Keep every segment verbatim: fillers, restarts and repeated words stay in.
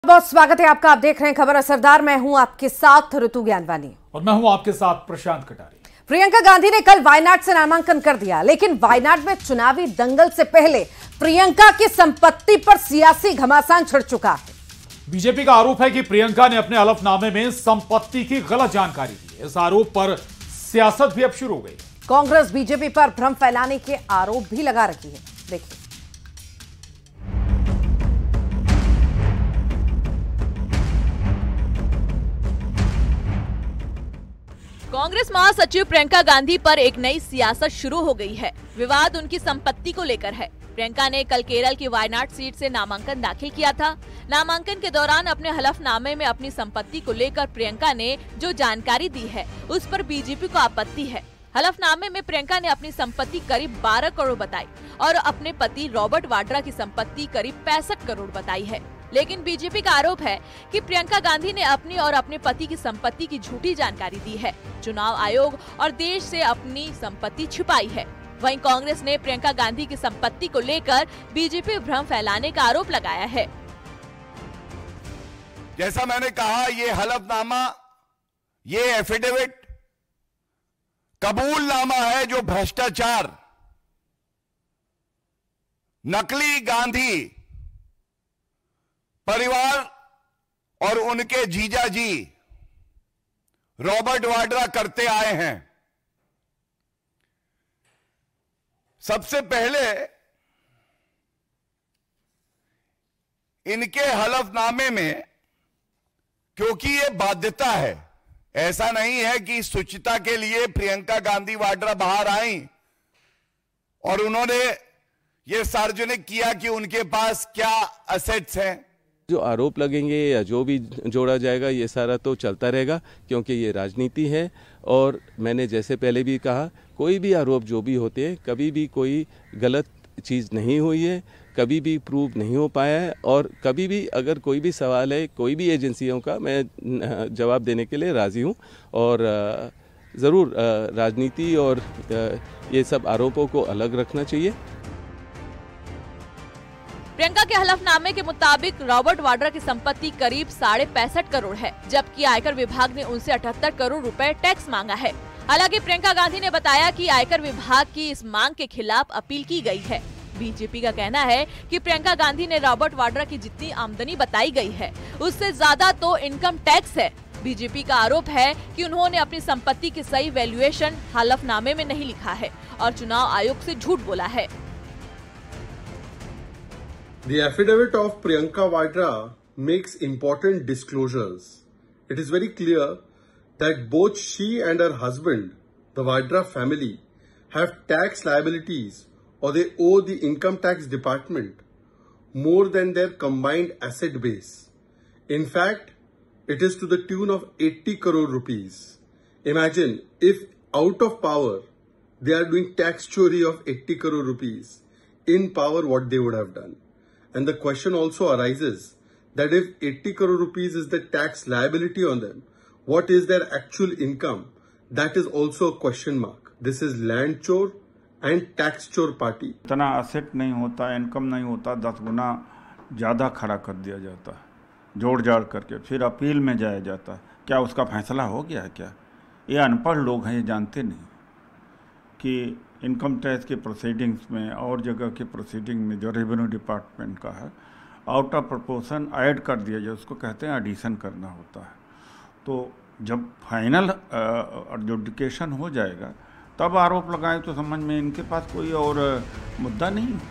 बहुत स्वागत है आपका। आप देख रहे हैं खबर असरदार। मैं हूं आपके साथ ऋतु ज्ञानवानी और मैं हूं आपके साथ प्रशांत कटारी। प्रियंका गांधी ने कल वायनाड से नामांकन कर दिया, लेकिन वायनाड में चुनावी दंगल से पहले प्रियंका की संपत्ति पर सियासी घमासान छिड़ चुका है। बीजेपी का आरोप है कि प्रियंका ने अपने हलफनामे में संपत्ति की गलत जानकारी दी। इस आरोप पर सियासत भी अब शुरू हो गई। कांग्रेस बीजेपी पर भ्रम फैलाने के आरोप भी लगा रही है। देखिए, कांग्रेस महासचिव प्रियंका गांधी पर एक नई सियासत शुरू हो गई है। विवाद उनकी संपत्ति को लेकर है। प्रियंका ने कल केरल की वायनाड सीट से नामांकन दाखिल किया था। नामांकन के दौरान अपने हलफनामे में अपनी संपत्ति को लेकर प्रियंका ने जो जानकारी दी है, उस पर बीजेपी को आपत्ति है। हलफनामे में प्रियंका ने अपनी संपत्ति करीब बारह करोड़ बताई और अपने पति रॉबर्ट वाड्रा की संपत्ति करीब पैंसठ करोड़ बताई है। लेकिन बीजेपी का आरोप है कि प्रियंका गांधी ने अपनी और अपने पति की संपत्ति की झूठी जानकारी दी है। चुनाव आयोग और देश से अपनी संपत्ति छिपाई है। वहीं कांग्रेस ने प्रियंका गांधी की संपत्ति को लेकर बीजेपी भ्रम फैलाने का आरोप लगाया है। जैसा मैंने कहा, ये हलफनामा, ये एफिडेविट कबूलनामा है जो भ्रष्टाचार, नकली गांधी परिवार और उनके जीजाजी रॉबर्ट वाड्रा करते आए हैं। सबसे पहले इनके हलफनामे में, क्योंकि ये बाध्यता है, ऐसा नहीं है कि शुचिता के लिए प्रियंका गांधी वाड्रा बाहर आई और उन्होंने ये सार्वजनिक किया कि उनके पास क्या एसेट्स हैं। जो आरोप लगेंगे या जो भी जोड़ा जाएगा, ये सारा तो चलता रहेगा, क्योंकि ये राजनीति है। और मैंने जैसे पहले भी कहा, कोई भी आरोप जो भी होते हैं, कभी भी कोई गलत चीज़ नहीं हुई है, कभी भी प्रूव नहीं हो पाया है। और कभी भी अगर कोई भी सवाल है कोई भी एजेंसियों का, मैं जवाब देने के लिए राज़ी हूँ। और ज़रूर राजनीति और ये सब आरोपों को अलग रखना चाहिए। प्रियंका के हलफनामे के मुताबिक रॉबर्ट वाड्रा की संपत्ति करीब साढ़े पैंसठ करोड़ है, जबकि आयकर विभाग ने उनसे अठहत्तर करोड़ रुपए टैक्स मांगा है। हालांकि प्रियंका गांधी ने बताया कि आयकर विभाग की इस मांग के खिलाफ अपील की गई है। बीजेपी का कहना है कि प्रियंका गांधी ने रॉबर्ट वाड्रा की जितनी आमदनी बताई गई है, उससे ज्यादा तो इनकम टैक्स है। बीजेपी का आरोप है कि उन्होंने अपनी संपत्ति की सही वैल्यूएशन हलफनामे में नहीं लिखा है और चुनाव आयोग से झूठ बोला है। The affidavit of Priyanka Vadra makes important disclosures. It is very clear that both she and her husband, the Vadra family, have tax liabilities or they owe the income tax department more than their combined asset base. In fact, it is to the tune of eighty crore rupees. Imagine if out of power, they are doing tax chori of eighty crore rupees. In power, what they would have done. And the question also arises that if eighty crore rupees is the tax liability on them, what is their actual income? That is also a question mark. This is land chore and tax chore party. इतना asset नहीं होता, income नहीं होता, दस गुना ज़्यादा खड़ा कर दिया जाता है, जोड़ जाड़ करके फिर अपील में जाया जाता है। क्या उसका फैसला हो गया है? क्या ये अनपढ़ लोग हैं, ये जानते नहीं कि इनकम टैक्स के प्रोसीडिंग्स में और जगह के प्रोसीडिंग में जो रेवेन्यू डिपार्टमेंट का है, आउट ऑफ प्रोपोर्शन ऐड कर दिया जाए, उसको कहते हैं एडिशन करना होता है। तो जब फाइनल एडजुडिकेशन हो जाएगा तब आरोप लगाएं तो समझ में इनके पास कोई और मुद्दा नहीं है।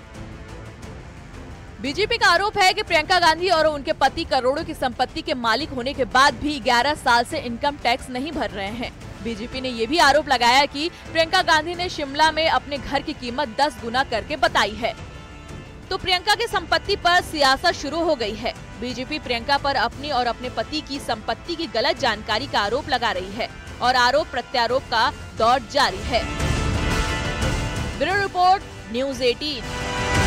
बीजेपी का आरोप है कि प्रियंका गांधी और उनके पति करोड़ों की संपत्ति के मालिक होने के बाद भी ग्यारह साल से इनकम टैक्स नहीं भर रहे हैं। बीजेपी ने ये भी आरोप लगाया कि प्रियंका गांधी ने शिमला में अपने घर की कीमत दस गुना करके बताई है। तो प्रियंका की संपत्ति पर सियासत शुरू हो गई है। बीजेपी प्रियंका पर अपनी और अपने पति की संपत्ति की गलत जानकारी का आरोप लगा रही है और आरोप प्रत्यारोप का दौर जारी है। ब्यूरो रिपोर्ट, न्यूज़ अठारह।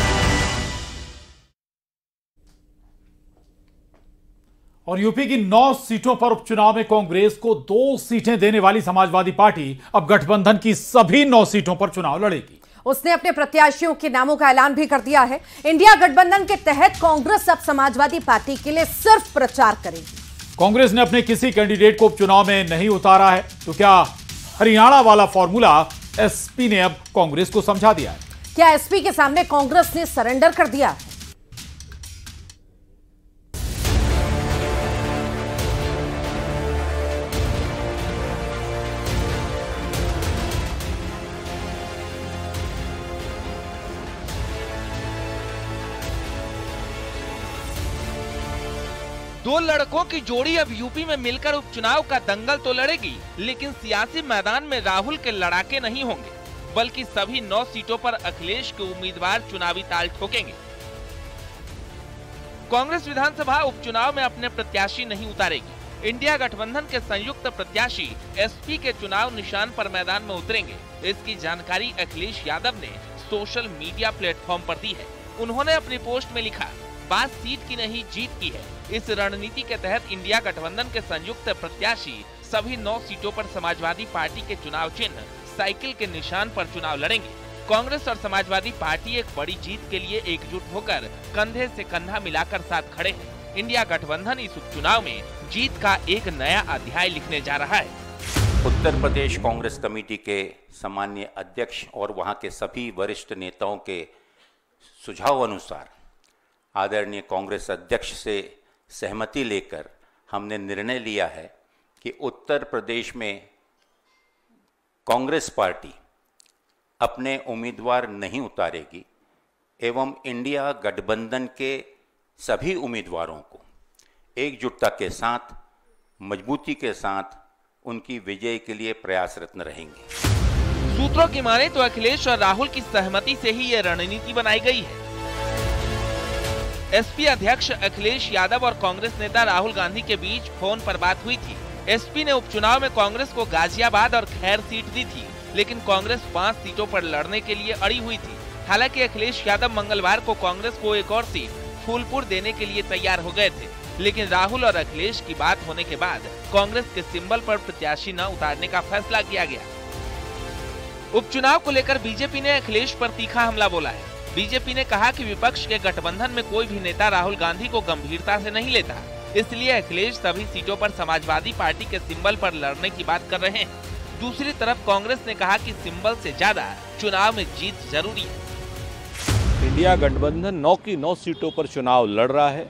और यूपी की नौ सीटों पर उपचुनाव में कांग्रेस को दो सीटें देने वाली समाजवादी पार्टी अब गठबंधन की सभी नौ सीटों पर चुनाव लड़ेगी। उसने अपने प्रत्याशियों के नामों का ऐलान भी कर दिया है। इंडिया गठबंधन के तहत कांग्रेस अब समाजवादी पार्टी के लिए सिर्फ प्रचार करेगी। कांग्रेस ने अपने किसी कैंडिडेट को उपचुनाव में नहीं उतारा है, तो क्या हरियाणा वाला फॉर्मूला एसपी ने अब कांग्रेस को समझा दिया है? क्या एसपी के सामने कांग्रेस ने सरेंडर कर दिया है? दो लड़कों की जोड़ी अब यूपी में मिलकर उपचुनाव का दंगल तो लड़ेगी, लेकिन सियासी मैदान में राहुल के लड़ाके नहीं होंगे, बल्कि सभी नौ सीटों पर अखिलेश के उम्मीदवार चुनावी ताल ठोकेंगे। कांग्रेस विधानसभा उपचुनाव में अपने प्रत्याशी नहीं उतारेगी। इंडिया गठबंधन के संयुक्त प्रत्याशी एसपी के चुनाव निशान पर मैदान में उतरेंगे। इसकी जानकारी अखिलेश यादव ने सोशल मीडिया प्लेटफॉर्म पर दी है। उन्होंने अपनी पोस्ट में लिखा, बात सीट की नहीं जीत की है। इस रणनीति के तहत इंडिया गठबंधन के संयुक्त प्रत्याशी सभी नौ सीटों पर समाजवादी पार्टी के चुनाव चिन्ह साइकिल के निशान पर चुनाव लड़ेंगे। कांग्रेस और समाजवादी पार्टी एक बड़ी जीत के लिए एकजुट होकर कंधे से कंधा मिलाकर साथ खड़े हैं। इंडिया गठबंधन इस उपचुनाव में जीत का एक नया अध्याय लिखने जा रहा है। उत्तर प्रदेश कांग्रेस कमेटी के सामान्य अध्यक्ष और वहां के सभी वरिष्ठ नेताओं के सुझाव अनुसार आदरणीय कांग्रेस अध्यक्ष से सहमति लेकर हमने निर्णय लिया है कि उत्तर प्रदेश में कांग्रेस पार्टी अपने उम्मीदवार नहीं उतारेगी एवं इंडिया गठबंधन के सभी उम्मीदवारों को एकजुटता के साथ, मजबूती के साथ उनकी विजय के लिए प्रयासरत रहेंगे। सूत्रों की माने तो अखिलेश और राहुल की सहमति से ही ये रणनीति बनाई गई है। एसपी अध्यक्ष अखिलेश यादव और कांग्रेस नेता राहुल गांधी के बीच फोन पर बात हुई थी। एसपी ने उपचुनाव में कांग्रेस को गाजियाबाद और खैर सीट दी थी, लेकिन कांग्रेस पांच सीटों पर लड़ने के लिए अड़ी हुई थी। हालांकि अखिलेश यादव मंगलवार को कांग्रेस को एक और सीट फूलपुर देने के लिए तैयार हो गए थे, लेकिन राहुल और अखिलेश की बात होने के बाद कांग्रेस के सिंबल पर प्रत्याशी न उतारने का फैसला किया गया। उपचुनाव को लेकर बीजेपी ने अखिलेश पर तीखा हमला बोला है। बीजेपी ने कहा कि विपक्ष के गठबंधन में कोई भी नेता राहुल गांधी को गंभीरता से नहीं लेता, इसलिए अखिलेश सभी सीटों पर समाजवादी पार्टी के सिंबल पर लड़ने की बात कर रहे हैं। दूसरी तरफ कांग्रेस ने कहा कि सिंबल से ज्यादा चुनाव में जीत जरूरी है। इंडिया गठबंधन नौ की नौ सीटों पर चुनाव लड़ रहा है।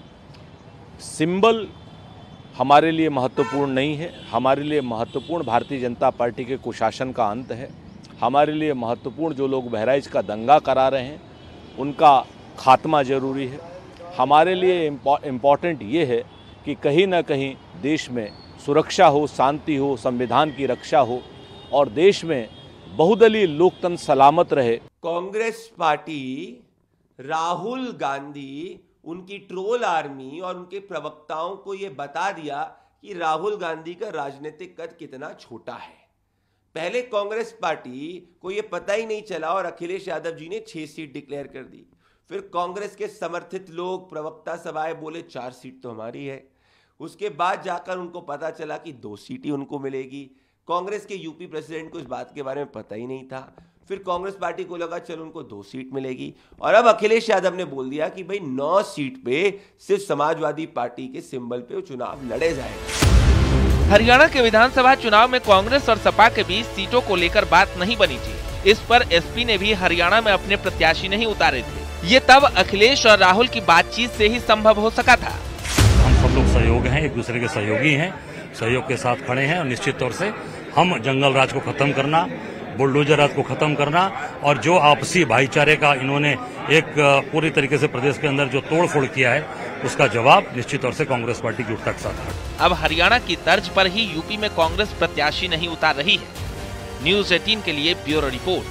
सिंबल हमारे लिए महत्वपूर्ण नहीं है। हमारे लिए महत्वपूर्ण भारतीय जनता पार्टी के कुशासन का अंत है। हमारे लिए महत्वपूर्ण जो लोग बहराइच का दंगा करा रहे हैं उनका खात्मा जरूरी है। हमारे लिए इम्पॉर्टेंट ये है कि कहीं ना कहीं देश में सुरक्षा हो, शांति हो, संविधान की रक्षा हो और देश में बहुदलीय लोकतंत्र सलामत रहे। कांग्रेस पार्टी राहुल गांधी, उनकी ट्रोल आर्मी और उनके प्रवक्ताओं को ये बता दिया कि राहुल गांधी का राजनीतिक कद कितना छोटा है। पहले कांग्रेस पार्टी को ये पता ही नहीं चला और अखिलेश यादव जी ने छह सीट डिक्लेयर कर दी। फिर कांग्रेस के समर्थित लोग, प्रवक्ता सब आए, बोले चार सीट तो हमारी है। उसके बाद जाकर उनको पता चला कि दो सीट ही उनको मिलेगी। कांग्रेस के यूपी प्रेसिडेंट को इस बात के बारे में पता ही नहीं था। फिर कांग्रेस पार्टी को लगा चलो उनको दो सीट मिलेगी और अब अखिलेश यादव ने बोल दिया कि भाई नौ सीट पे सिर्फ समाजवादी पार्टी के सिंबल पे चुनाव लड़े जाएंगे। हरियाणा के विधानसभा चुनाव में कांग्रेस और सपा के बीच सीटों को लेकर बात नहीं बनी थी। इस पर एसपी ने भी हरियाणा में अपने प्रत्याशी नहीं उतारे थे। ये तब अखिलेश और राहुल की बातचीत से ही संभव हो सका था। हम सब लोग सहयोग हैं, एक दूसरे के सहयोगी हैं, सहयोग के साथ खड़े हैं और निश्चित तौर से हम जंगल राज को खत्म करना, बुलडोजर राज को खत्म करना और जो आपसी भाईचारे का इन्होंने एक पूरी तरीके से प्रदेश के अंदर जो तोड़फोड़ किया है उसका जवाब निश्चित तौर से कांग्रेस पार्टी की एकता के साथ। अब हरियाणा की तर्ज पर ही यूपी में कांग्रेस प्रत्याशी नहीं उतार रही है। न्यूज अठारह के लिए ब्यूरो रिपोर्ट।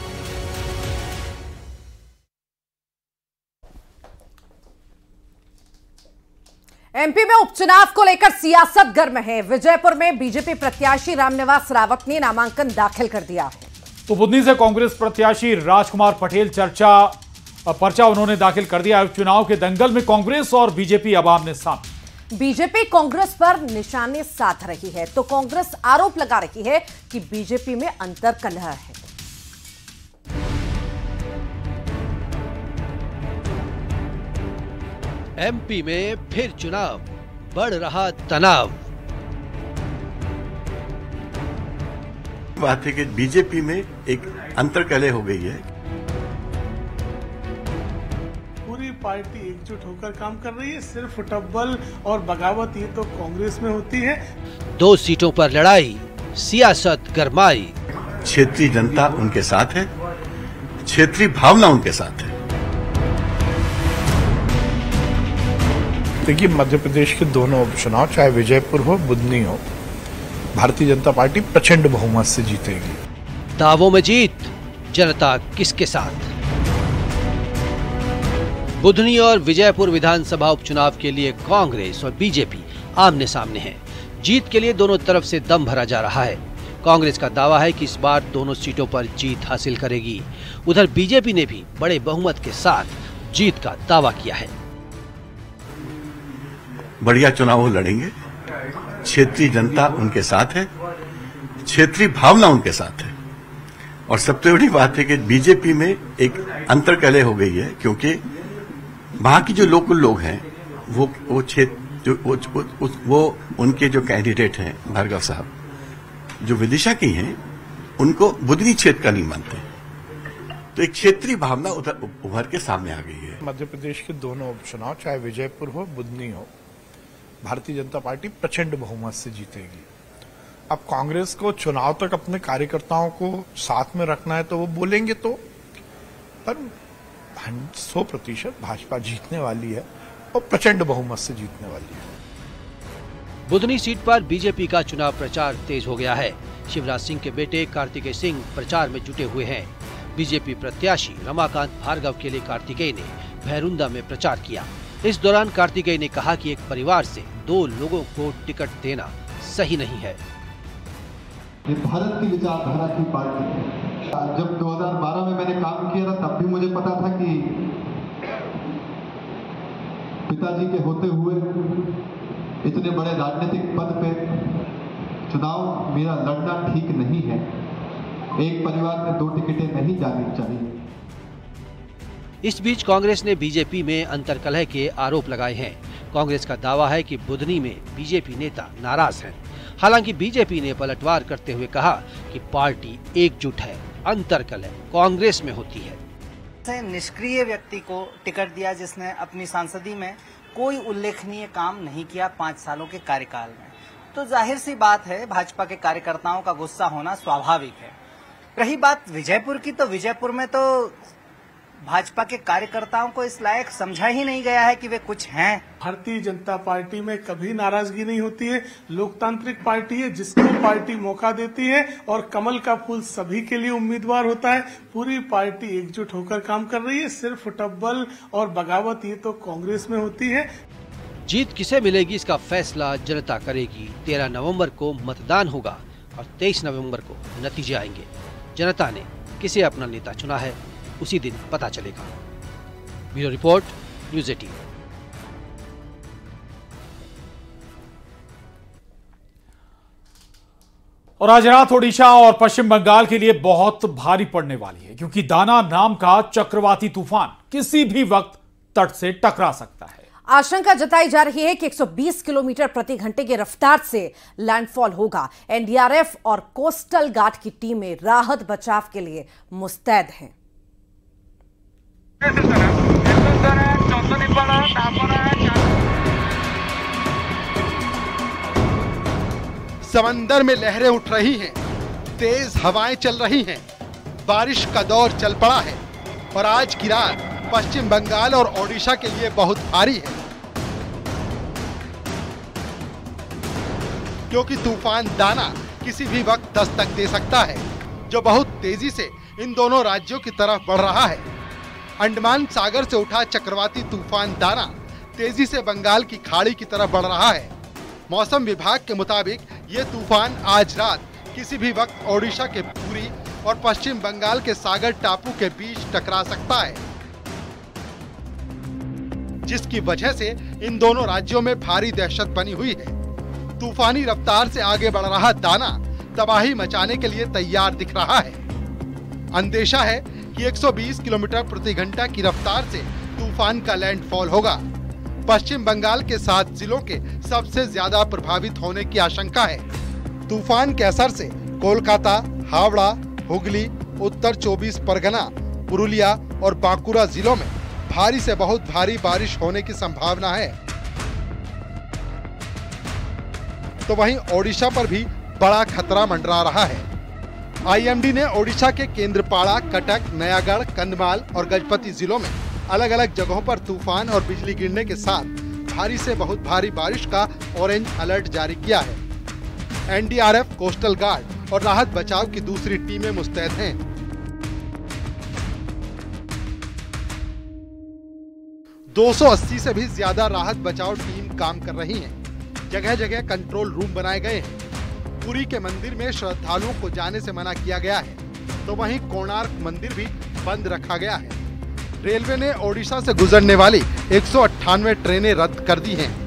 एमपी में उपचुनाव को लेकर सियासत गर्म है। विजयपुर में बीजेपी प्रत्याशी रामनिवास रावत ने नामांकन दाखिल कर दिया है। तो बुधनी से कांग्रेस प्रत्याशी राजकुमार पटेल चर्चा पर्चा उन्होंने दाखिल कर दिया। चुनाव के दंगल में कांग्रेस और बीजेपी अब आमने सामने। बीजेपी कांग्रेस पर निशाने साध रही है तो कांग्रेस आरोप लगा रही है कि बीजेपी में अंतर्कलह है। एमपी में फिर चुनाव, बढ़ रहा तनाव। बात है कि बीजेपी में एक अंतर्कलह हो गई है। पूरी पार्टी एकजुट होकर काम कर रही है। सिर्फ टब्बल और बगावत ये तो कांग्रेस में होती है। दो सीटों पर लड़ाई, सियासत गरमाई। क्षेत्रीय जनता उनके साथ है, क्षेत्रीय भावना उनके साथ है। देखिए, मध्य प्रदेश के दोनों उपचुनाव, चाहे विजयपुर हो बुधनी हो, भारतीय जनता पार्टी प्रचंड बहुमत से जीतेगी। दावों में जीत, जनता किसके साथ? बुधनी और विजयपुर विधानसभा उपचुनाव के लिए कांग्रेस और बीजेपी आमने सामने हैं। जीत के लिए दोनों तरफ से दम भरा जा रहा है। कांग्रेस का दावा है कि इस बार दोनों सीटों पर जीत हासिल करेगी। उधर बीजेपी ने भी बड़े बहुमत के साथ जीत का दावा किया है। बढ़िया चुनाव वो लड़ेंगे, क्षेत्रीय जनता उनके साथ है, क्षेत्रीय भावना उनके साथ है। और सबसे बड़ी बात है कि बीजेपी में एक अंतर्कलह हो गई है, क्योंकि वहां की जो लोकल लोग हैं वो वो क्षेत्र जो वो, वो, वो उनके जो कैंडिडेट हैं भार्गव साहब, जो विदिशा की हैं, उनको बुधनी क्षेत्र का नहीं मानते। तो एक क्षेत्रीय भावना उधर उभर के सामने आ गई है। मध्य प्रदेश के दोनों उपचुनाव, चाहे विजयपुर हो बुधनी हो, भारतीय जनता पार्टी प्रचंड बहुमत से जीतेगी। अब कांग्रेस को चुनाव तक अपने कार्यकर्ताओं को साथ में रखना है तो वो बोलेंगे तो, पर सौ प्रतिशत भाजपा जीतने वाली है और प्रचंड बहुमत से जीतने वाली है। बुधनी सीट पर बीजेपी का चुनाव प्रचार तेज हो गया है। शिवराज सिंह के बेटे कार्तिकेय सिंह प्रचार में जुटे हुए हैं। बीजेपी प्रत्याशी रमाकांत भार्गव के लिए कार्तिकेय ने भैरुंदा में प्रचार किया। इस दौरान कार्तिकेय ने कहा कि एक परिवार से दो लोगों को टिकट देना सही नहीं है। ये भारत की विचारधारा की पार्टी है। जब दो हज़ार बारह में मैंने काम किया था तब भी मुझे पता था कि पिताजी के होते हुए इतने बड़े राजनीतिक पद पे चुनाव मेरा लड़ना ठीक नहीं है। एक परिवार में दो टिकटें नहीं जानी चाहिए। इस बीच कांग्रेस ने बीजेपी में अंतर्कलह के आरोप लगाए हैं। कांग्रेस का दावा है कि बुधनी में बीजेपी नेता नाराज हैं। हालांकि बीजेपी ने पलटवार करते हुए कहा कि पार्टी एकजुट है, अंतर्कलह कांग्रेस में होती है। निष्क्रिय व्यक्ति को टिकट दिया जिसने अपनी सांसदी में कोई उल्लेखनीय काम नहीं किया पाँच सालों के कार्यकाल में, तो जाहिर सी बात है भाजपा के कार्यकर्ताओं का गुस्सा होना स्वाभाविक है। रही बात विजयपुर की, तो विजयपुर में तो भाजपा के कार्यकर्ताओं को इस लायक समझा ही नहीं गया है कि वे कुछ हैं। भारतीय जनता पार्टी में कभी नाराजगी नहीं होती है। लोकतांत्रिक पार्टी है, जिसको पार्टी मौका देती है और कमल का फूल सभी के लिए उम्मीदवार होता है। पूरी पार्टी एकजुट होकर काम कर रही है। सिर्फ टब्बल और बगावत ये तो कांग्रेस में होती है। जीत किसे मिलेगी इसका फैसला जनता करेगी। तेरह नवंबर को मतदान होगा और तेईस नवंबर को नतीजे आएंगे। जनता ने किसे अपना नेता चुना है उसी दिन पता चलेगा। Bureau report, news eighteen. और आज रात ओडिशा और पश्चिम बंगाल के लिए बहुत भारी पड़ने वाली है, क्योंकि दाना नाम का चक्रवाती तूफान किसी भी वक्त तट से टकरा सकता है। आशंका जताई जा रही है कि एक सौ बीस किलोमीटर प्रति घंटे की रफ्तार से लैंडफॉल होगा। एनडीआरएफ और कोस्टल गार्ड की टीमें राहत बचाव के लिए मुस्तैद हैं। समंदर में लहरें उठ रही हैं, तेज हवाएं चल रही हैं, बारिश का दौर चल पड़ा है और आज की रात पश्चिम बंगाल और ओडिशा के लिए बहुत भारी है, क्योंकि तूफान दाना किसी भी वक्त दस्तक दे सकता है, जो बहुत तेजी से इन दोनों राज्यों की तरफ बढ़ रहा है। अंडमान सागर से उठा चक्रवाती तूफान दाना तेजी से बंगाल की खाड़ी की तरफ बढ़ रहा है। मौसम विभाग के मुताबिक ये तूफान आज रात किसी भी वक्त ओडिशा के पुरी और पश्चिम बंगाल के सागर टापू के बीच टकरा सकता है, जिसकी वजह से इन दोनों राज्यों में भारी दहशत बनी हुई है। तूफानी रफ्तार से आगे बढ़ रहा दाना तबाही मचाने के लिए तैयार दिख रहा है। अंदेशा है कि एक सौ बीस किलोमीटर प्रति घंटा की रफ्तार से तूफान का लैंडफॉल होगा। पश्चिम बंगाल के सात जिलों के सबसे ज्यादा प्रभावित होने की आशंका है। तूफान के असर से कोलकाता, हावड़ा, हुगली, उत्तर चौबीस परगना, पुरुलिया और बांकुरा जिलों में भारी से बहुत भारी बारिश होने की संभावना है। तो वहीं ओडिशा पर भी बड़ा खतरा मंडरा रहा है। आईएमडी ने ओडिशा के केंद्रपाड़ा, कटक, नयागढ़, कंधमाल और गजपति जिलों में अलग अलग जगहों पर तूफान और बिजली गिरने के साथ भारी से बहुत भारी बारिश का ऑरेंज अलर्ट जारी किया है। एनडीआरएफ, कोस्टल गार्ड और राहत बचाव की दूसरी टीमें मुस्तैद हैं। दो सौ अस्सी से भी ज्यादा राहत बचाव टीम काम कर रही हैं। जगह जगह कंट्रोल रूम बनाए गए हैं। पुरी के मंदिर में श्रद्धालुओं को जाने से मना किया गया है, तो वहीं कोणार्क मंदिर भी बंद रखा गया है। रेलवे ने ओडिशा से गुजरने वाली एक सौ अट्ठानवे ट्रेनें रद्द कर दी हैं।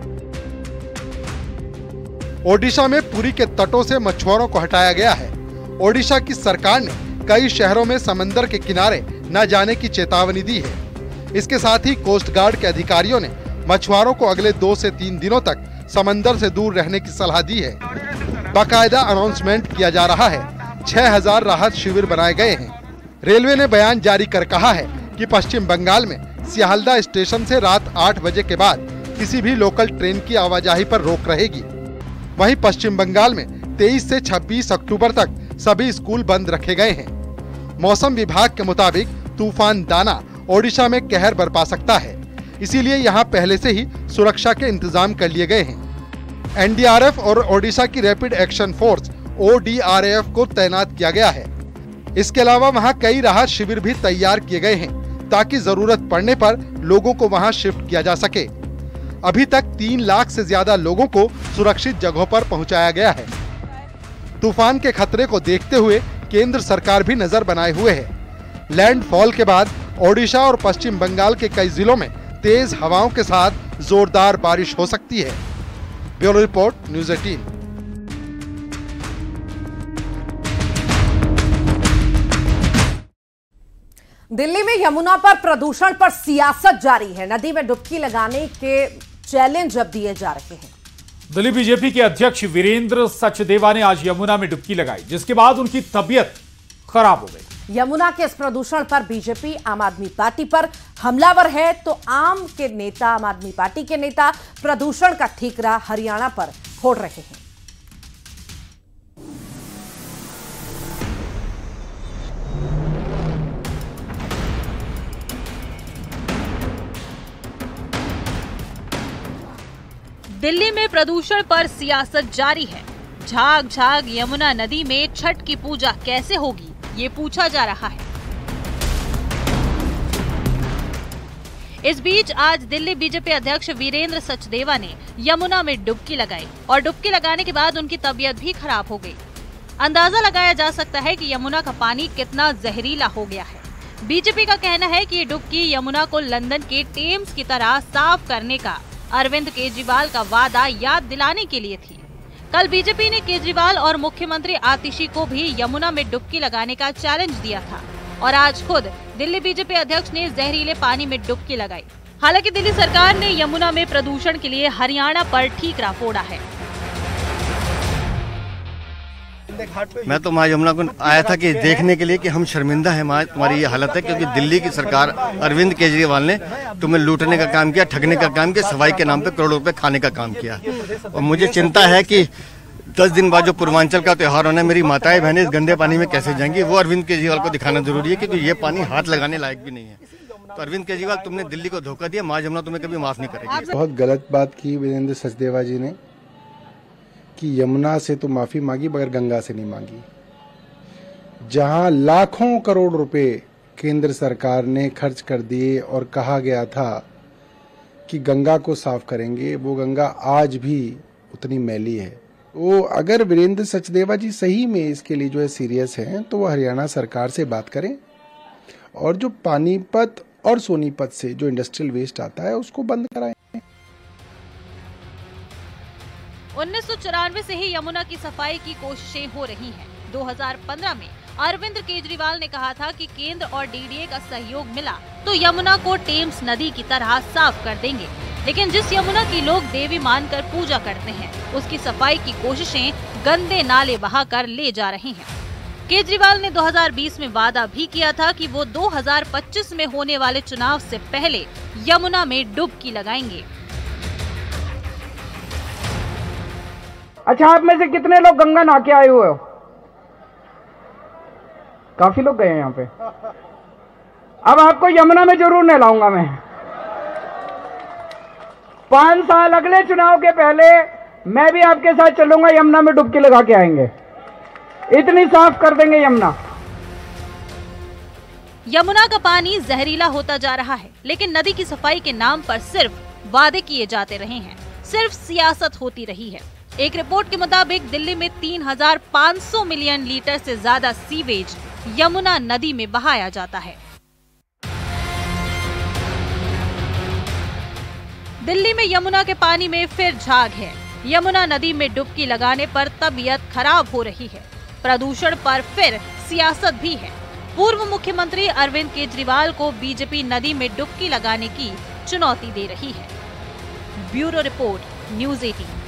ओडिशा में पुरी के तटों से मछुआरों को हटाया गया है। ओडिशा की सरकार ने कई शहरों में समंदर के किनारे न जाने की चेतावनी दी है। इसके साथ ही कोस्ट गार्ड के अधिकारियों ने मछुआरों को अगले दो से तीन दिनों तक समंदर से दूर रहने की सलाह दी है। बाकायदा अनाउंसमेंट किया जा रहा है। छह हजार राहत शिविर बनाए गए हैं। रेलवे ने बयान जारी कर कहा है कि पश्चिम बंगाल में सियालदा स्टेशन से रात आठ बजे के बाद किसी भी लोकल ट्रेन की आवाजाही पर रोक रहेगी। वहीं पश्चिम बंगाल में तेईस से छब्बीस अक्टूबर तक सभी स्कूल बंद रखे गए हैं। मौसम विभाग के मुताबिक तूफान दाना ओडिशा में कहर बरपा सकता है, इसीलिए यहाँ पहले से ही सुरक्षा के इंतजाम कर लिए गए हैं। एनडीआरएफ और ओडिशा की रैपिड एक्शन फोर्स ओडीआरएफ को तैनात किया गया है। इसके अलावा वहां कई राहत शिविर भी तैयार किए गए हैं ताकि जरूरत पड़ने पर लोगों को वहां शिफ्ट किया जा सके। अभी तक तीन लाख से ज्यादा लोगों को सुरक्षित जगहों पर पहुंचाया गया है। तूफान के खतरे को देखते हुए केंद्र सरकार भी नजर बनाए हुए है। लैंडफॉल के बाद ओडिशा और पश्चिम बंगाल के कई जिलों में तेज हवाओं के साथ जोरदार बारिश हो सकती है। ब्यूरो रिपोर्ट, न्यूज़ अठारह। दिल्ली में यमुना पर प्रदूषण पर सियासत जारी है। नदी में डुबकी लगाने के चैलेंज अब दिए जा रहे हैं। दिल्ली बीजेपी के अध्यक्ष वीरेंद्र सचदेवा ने आज यमुना में डुबकी लगाई, जिसके बाद उनकी तबीयत खराब हो गई। यमुना के इस प्रदूषण पर बीजेपी आम आदमी पार्टी पर हमलावर है, तो आम के नेता आम आदमी पार्टी के नेता प्रदूषण का ठीकरा हरियाणा पर फोड़ रहे हैं। दिल्ली में प्रदूषण पर सियासत जारी है। झाग झाग यमुना नदी में छठ की पूजा कैसे होगी, ये पूछा जा रहा है। इस बीच आज दिल्ली बीजेपी अध्यक्ष वीरेंद्र सचदेवा ने यमुना में डुबकी लगाई और डुबकी लगाने के बाद उनकी तबीयत भी खराब हो गई। अंदाजा लगाया जा सकता है कि यमुना का पानी कितना जहरीला हो गया है। बीजेपी का कहना है कि ये डुबकी यमुना को लंदन के टेम्स की तरह साफ करने का अरविंद केजरीवाल का वादा याद दिलाने के लिए थी। कल बीजेपी ने केजरीवाल और मुख्यमंत्री आतिशी को भी यमुना में डुबकी लगाने का चैलेंज दिया था और आज खुद दिल्ली बीजेपी अध्यक्ष ने जहरीले पानी में डुबकी लगाई। हालांकि दिल्ली सरकार ने यमुना में प्रदूषण के लिए हरियाणा पर ठीकरा फोड़ा है। मैं तो माँ यमुना को आया था कि देखने के लिए कि हम शर्मिंदा हैं माँ, तुम्हारी ये हालत है, क्योंकि दिल्ली की सरकार अरविंद केजरीवाल ने तुम्हें लूटने का काम किया, ठगने का काम किया, सफाई के नाम पे करोड़ों रुपए खाने का काम किया। और मुझे चिंता है कि दस दिन बाद जो पूर्वांचल का त्योहार होना है, मेरी माताएं बहनें इस गंदे पानी में कैसे जाएंगी, वो अरविंद केजरीवाल को दिखाना जरूरी है, क्योंकि ये पानी हाथ लगाने लायक भी नहीं है। तो अरविंद केजरीवाल, तुमने दिल्ली को धोखा दिया, माँ यमुना तुम्हें कभी माफ नहीं करेगी। बहुत गलत बात की वीरेंद्र सचदेवा जी ने कि यमुना से तो माफी मांगी मगर गंगा से नहीं मांगी। जहां लाखों करोड़ रुपए केंद्र सरकार ने खर्च कर दिए और कहा गया था कि गंगा को साफ करेंगे, वो गंगा आज भी उतनी मैली है। वो अगर वीरेंद्र सचदेवा जी सही में इसके लिए जो है सीरियस हैं, तो वो हरियाणा सरकार से बात करें और जो पानीपत और सोनीपत से जो इंडस्ट्रियल वेस्ट आता है उसको बंद कराएं। उन्नीस सौ चौरानवे से ही यमुना की सफाई की कोशिशें हो रही हैं। दो हज़ार पंद्रह में अरविंद केजरीवाल ने कहा था कि केंद्र और डीडीए का सहयोग मिला तो यमुना को टेम्स नदी की तरह साफ कर देंगे। लेकिन जिस यमुना की लोग देवी मानकर पूजा करते हैं, उसकी सफाई की कोशिशें गंदे नाले बहाकर ले जा रहे हैं। केजरीवाल ने दो हज़ार बीस में वादा भी किया था कि वो दो हज़ार पच्चीस में होने वाले चुनाव से पहले यमुना में डुबकी लगाएंगे। अच्छा, आप में से कितने लोग गंगा नहा के आए हुए हो? काफी लोग गए हैं यहाँ पे। अब आपको यमुना में जरूर नहलाऊंगा मैं। पांच साल अगले चुनाव के पहले मैं भी आपके साथ चलूंगा, यमुना में डुबकी लगा के आएंगे। इतनी साफ कर देंगे यमुना। यमुना का पानी जहरीला होता जा रहा है, लेकिन नदी की सफाई के नाम पर सिर्फ वादे किए जाते रहे हैं, सिर्फ सियासत होती रही है। एक रिपोर्ट के मुताबिक दिल्ली में तीन हज़ार पाँच सौ मिलियन लीटर से ज्यादा सीवेज यमुना नदी में बहाया जाता है। दिल्ली में यमुना के पानी में फिर झाग है। यमुना नदी में डुबकी लगाने पर तबीयत खराब हो रही है। प्रदूषण पर फिर सियासत भी है। पूर्व मुख्यमंत्री अरविंद केजरीवाल को बीजेपी नदी में डुबकी लगाने की चुनौती दे रही है। ब्यूरो रिपोर्ट, न्यूज़ अठारह।